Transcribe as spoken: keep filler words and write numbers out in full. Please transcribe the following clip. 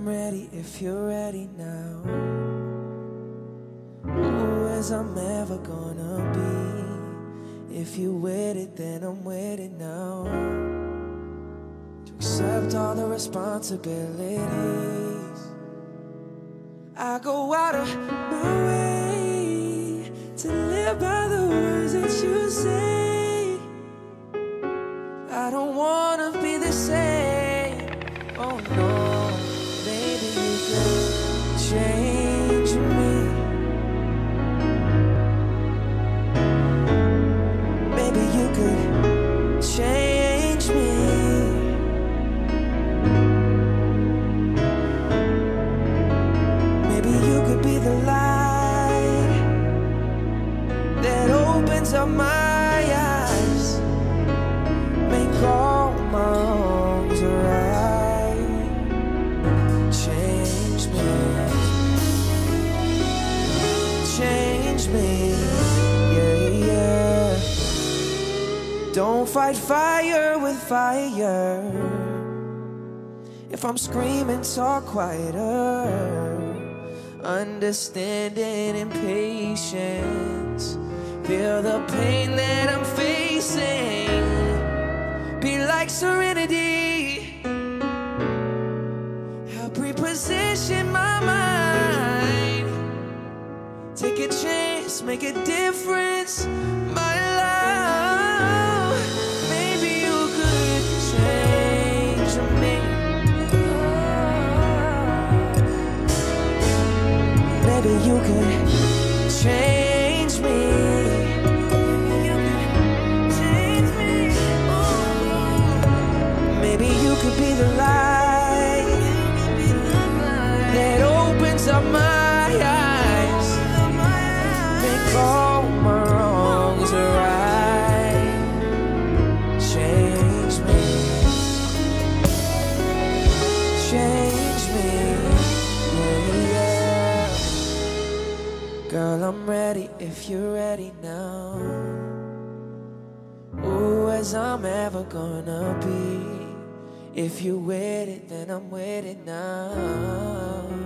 I'm ready if you're ready now. Ooh, as I'm ever gonna be. If you with it, then I'm with it now. To accept all the responsibilities. I go out of my way to live by the words that you say. I don't wanna be the same. Oh no, maybe you could change me. Maybe you could change me. Maybe you could be the light that opens up my eyes, make all my wrongs right. Change me, change me, yeah, yeah. Don't fight fire with fire. If I'm screaming, talk quieter. Understanding and patience. Feel the pain that I'm facing. Be like serenity. Help reposition my mind. Take a chance, make a difference, my love. Maybe you could change me. Maybe you could change me. Maybe you could be the light that opens up my eyes, make all my wrongs right. Change me, change me, yeah, yeah. Girl, I'm ready if you're ready now. Ooh, as I'm ever gonna be. If you with it, then I'm with it now.